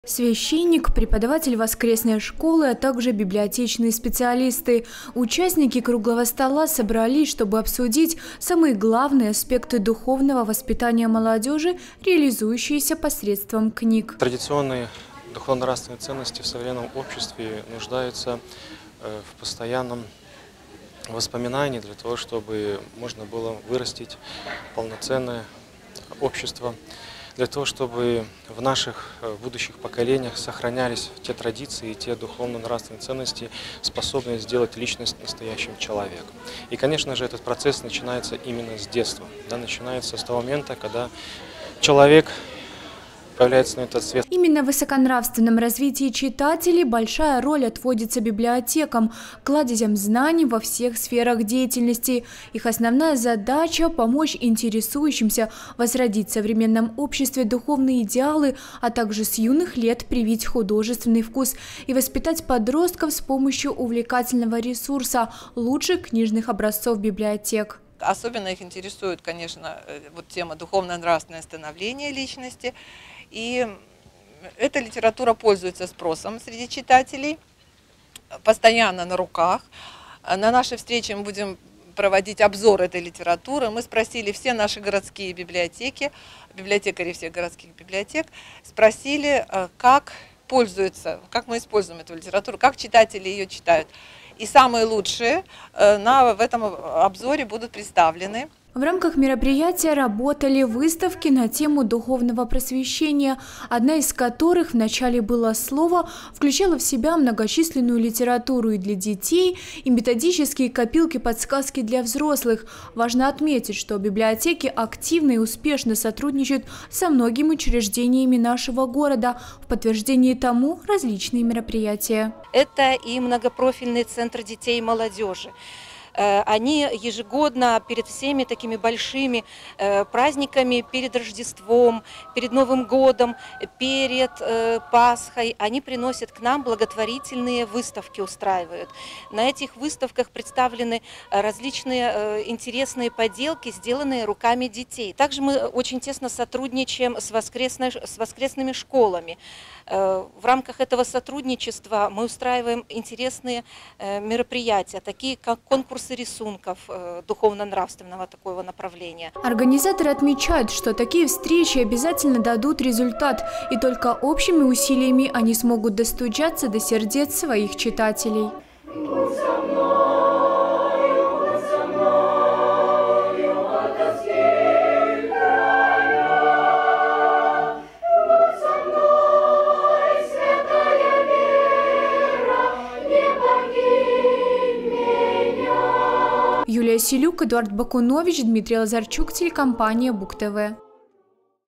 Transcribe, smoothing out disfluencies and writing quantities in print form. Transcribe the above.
Священник, преподаватель воскресной школы, а также библиотечные специалисты. Участники круглого стола собрались, чтобы обсудить самые главные аспекты духовного воспитания молодежи, реализующиеся посредством книг. Традиционные духовно-нравственные ценности в современном обществе нуждаются в постоянном воспоминании для того, чтобы можно было вырастить полноценное общество, для того, чтобы в наших будущих поколениях сохранялись те традиции и те духовно-нравственные ценности, способные сделать личность настоящим человеком. И, конечно же, этот процесс начинается именно с детства, начинается с того момента, когда человек появляется на этот свет. Именно в высоконравственном развитии читателей большая роль отводится библиотекам, кладезям знаний во всех сферах деятельности. Их основная задача – помочь интересующимся возродить в современном обществе духовные идеалы, а также с юных лет привить художественный вкус и воспитать подростков с помощью увлекательного ресурса – лучших книжных образцов библиотек. Особенно их интересует, конечно, тема духовно-нравственное становление личности. И эта литература пользуется спросом среди читателей, постоянно на руках. На нашей встрече мы будем проводить обзор этой литературы. Мы спросили все наши городские библиотеки, библиотекари всех городских библиотек, спросили, как пользуются, как мы используем эту литературу, как читатели ее читают. И самые лучшие в этом обзоре будут представлены. В рамках мероприятия работали выставки на тему духовного просвещения, одна из которых в начале было слово, включала в себя многочисленную литературу и для детей, и методические копилки-подсказки для взрослых. Важно отметить, что библиотеки активно и успешно сотрудничают со многими учреждениями нашего города. В подтверждении тому различные мероприятия. Это и многопрофильный центр детей и молодежи. Они ежегодно перед всеми такими большими праздниками, перед Рождеством, перед Новым годом, перед Пасхой, они приносят к нам благотворительные выставки, устраивают. На этих выставках представлены различные интересные поделки, сделанные руками детей. Также мы очень тесно сотрудничаем с воскресными школами. В рамках этого сотрудничества мы устраиваем интересные мероприятия, такие как конкурсы рисунков духовно-нравственного такого направления. Организаторы отмечают, что такие встречи обязательно дадут результат, и только общими усилиями они смогут достучаться до сердец своих читателей. Юлия Селюк, Эдуард Бакунович, Дмитрий Лазарчук, телекомпания Бук ТВ.